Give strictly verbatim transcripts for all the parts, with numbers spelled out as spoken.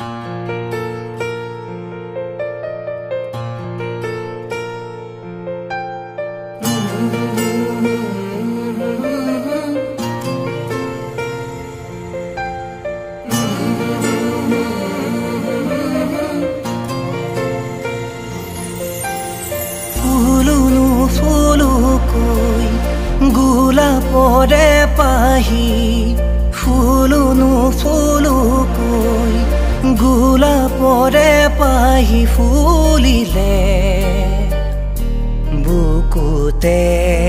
গোলাপৰে পাহি ফুলুনো ফুলুকৈ গোলাপৰে পাহি ফুলিলে বুকুতে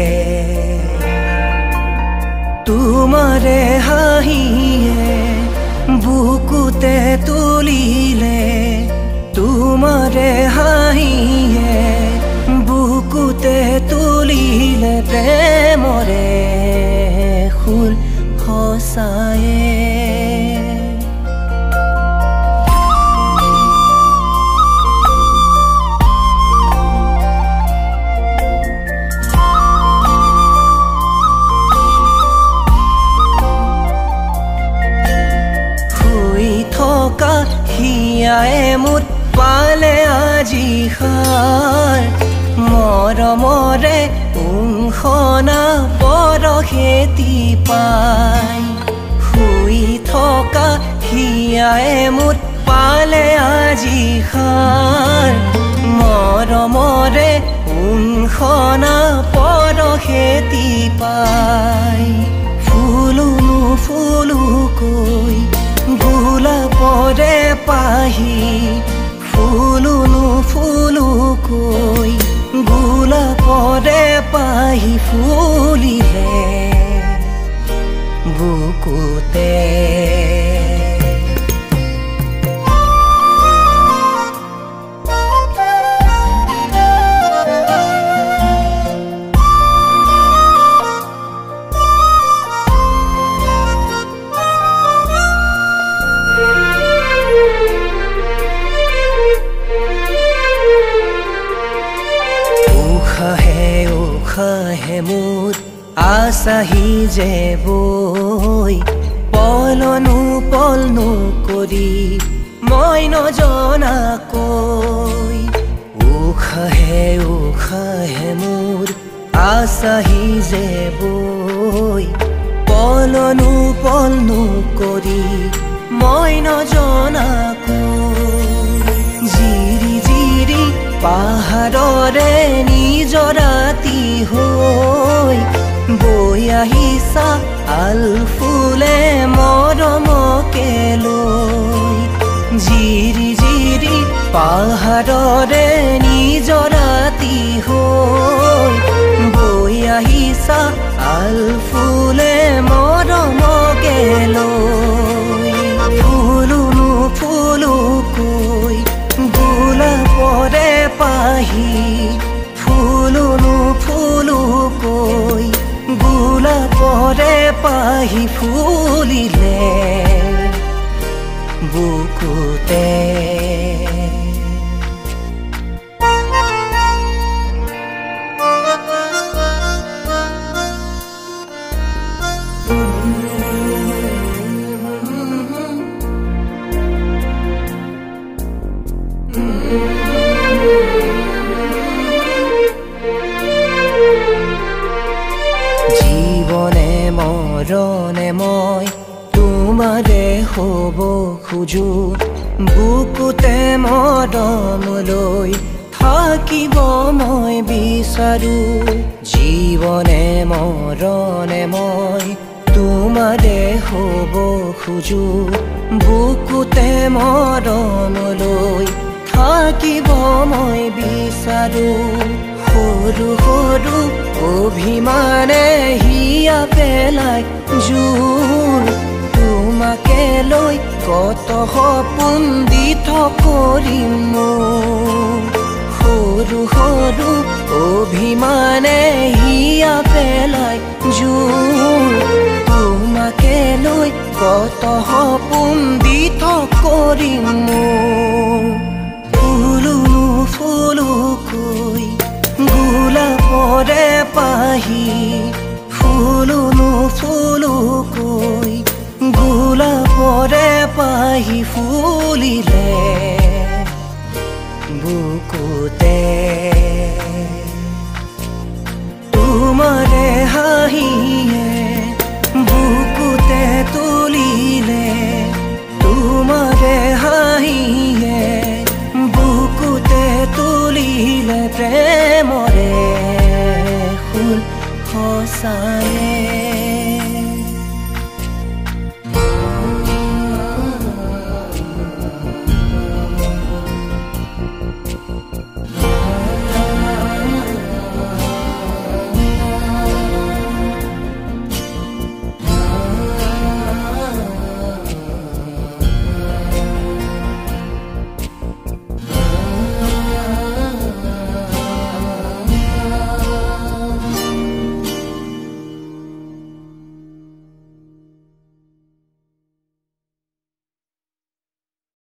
তোমাৰে হাঁহিয়ে বুকুতে তুলিলে তোমাৰে হাঁহিয়ে বুকুতে তুলিলে প্ৰেমৰে ফুল সঁচায়ে শুই থকা হিয়ায়ে মুঠ পালে আজি সাৰ মৰমৰে উংসনা পৰখেতি পাই শুই থকা হিয়ায়ে মুঠ পালে আজি সাৰ মৰমৰে উংসনা পৰখেতি পাই ফুলুনো ফুলুকৈ গোলাপৰে পাহি ফুলুনো ফুলুকৈ গোলাপৰে পাহি ফুলিলে বুকুতে উশাহে মোৰ আছাহি যে বৈ পলনো পলনো কৰি মই নজনাকৈ উশাহে উশাহে মোৰ আছাহি যে বৈ পলনো পলনো কৰি মই নজনাকৈ জিৰি জিৰি পাহাৰৰে নিজৰাতি হৈ বৈ আহিছা আলফুলে মৰমকে লৈ জিৰি জিৰি পাহাৰৰে নিজৰাতি হৈ বৈ আহিছা আলফুলে মৰমকে লৈ ফুলুনো ফুলুকৈ গোলাপৰে পাহি ফুলুনো ফুলুকৈ গোলাপৰে পাহি ফুলিলে বুকুতে জীৱনে মৰণে মই তোমাৰে হ'ব খোজো বুকুতে মৰম লৈ থাকিব মই বিচাৰো জীৱনে মৰণে মই তোমাৰে হ'ব খোজো বুকুতে মৰম লৈ থাকিব মই বিচাৰো সৰু সৰু অভিমানে হিয়া পেলাই জোৰ তোমাকে লৈ কত সপোন দিঠ কৰিম সৰু সৰু অভিমানে হিয়া পেলাই জোৰ তোমাকে লৈ কত সপোন দিঠ কৰিম ফুলুনো ফুলুকৈ গোলাপৰে পাহি ফুলুনো ফুলুকৈ গোলাপৰে পাহি আহি ফুলিলে বুকুতে তোমাৰে হাঁহিয়ে বুকুতে তুলিলে তোমাৰে হাঁহিয়ে বুকুতে তুলিলে প্ৰেমৰে ফুল সঁচায়ে